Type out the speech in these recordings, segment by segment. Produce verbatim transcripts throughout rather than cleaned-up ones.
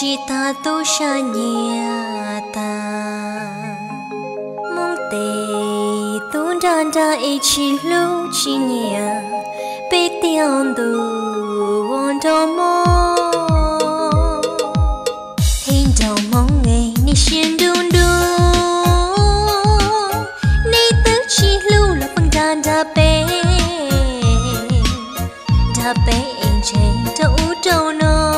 chỉ ta tu sa nhà ta mong tề tu đan đa ý chỉ lưu chỉ nhà bê tiêu tu vốn đâu mơ hình đầu mong ngày ni xuyên đun đun ni tứ chỉ lưu là bằng đan đa bê đa bê anh chạy đâu đâu nó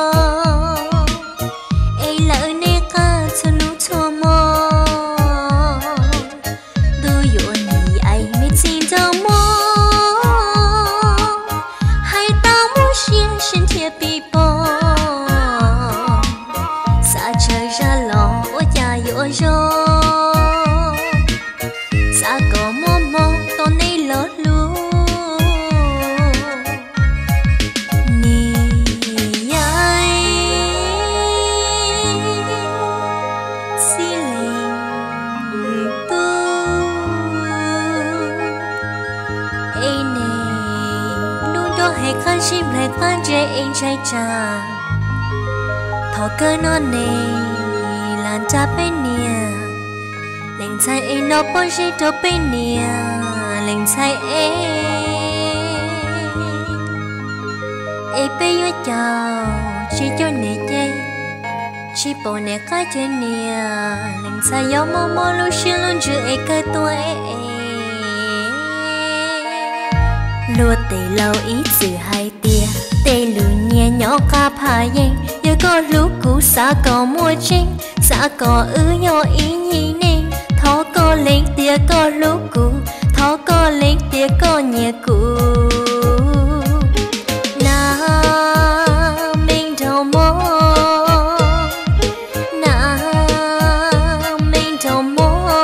chim lại phan dễ anh trai cha thọ cơ non này làn cha bên nia lệnh trai anh nó bao giờ đâu bên nia lệnh trai em em bây giờ chào chỉ cho nè chơi chỉ bỏ nè cái chân nia lệnh trai gió mơ mơ lúc xưa luôn chưa em cơ tuổi lúa tê lâu ý chữ hai tia tê lù nhẹ nhỏ ca phá yên giờ có lú cũ xa có mua trinh xa có ư nhỏ ý nhị nên thó có lên tia có lú cũ thó có lên tia có nhẹ cũ na mình đâu mơ na mình đâu mơ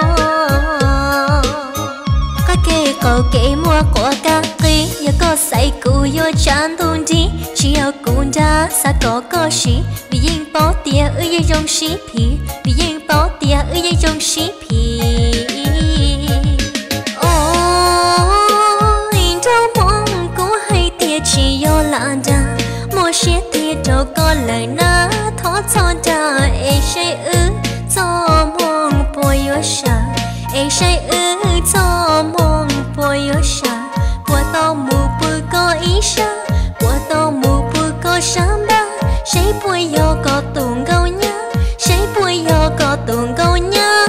các kê cầu kê mua của các giờ có say cụ yo chan thun đi chỉ ở cuốn đá sa có có xí vì yên bỏ tia ở dưới trong xí phi vì yên bỏ tia ở dưới trong xí phi ôi đâu mong cũng hay tia chỉ yo làn đá mua xí tia đâu có lời na thó cho đá ai say ư cho mong bồi yo sa ai say ư cho mong bồi yo sa của tao mù bự có ý sa của tao mù bự có sáng ba say bùi yo có tuồng gâu nhá say bùi yo có tuồng gâu nhá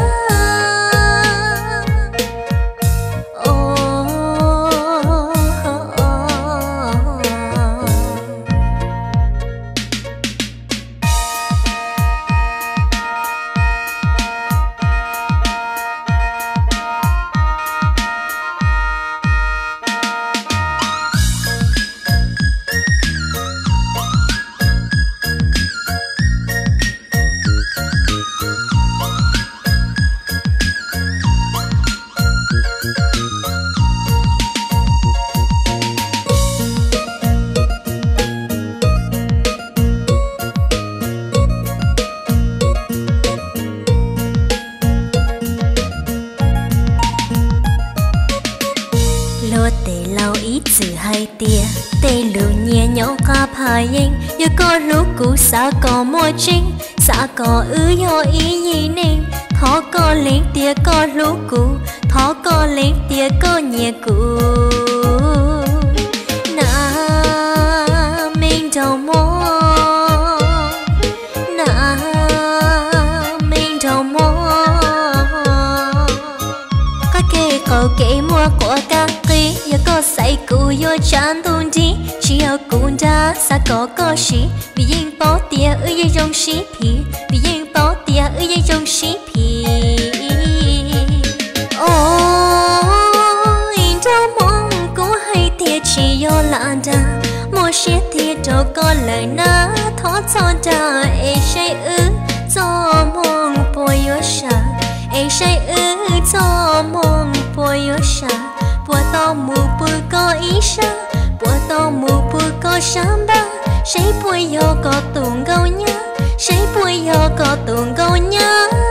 giờ có lúc cũ xa có mua trinh xa có ư yo ý nhị nên thó có lên tia có lúc cũ thó có lên tia có nhẹ cũ na mình đâu mơ na mình đâu mơ các kê cầu kê mua của các kê giờ có say cụ yo chan thun đi chỉ ở cuốn đá xa có có xí vì yên bỏ tia ở dưới trong xí phi vì yên bỏ tia ở dưới trong xí phi ôi đâu mong cũng hay tia chỉ yo làn đá mua xí tia đâu có lời na thó cho đá ai say ư cho mong bồi yo sa ai say ư cho mong bồi yo sa của tao mù bự có ý sa của tao mù bự có sáng ba say bùi yo có tuồng gâu nhá say bùi yo có tuồng gâu nhá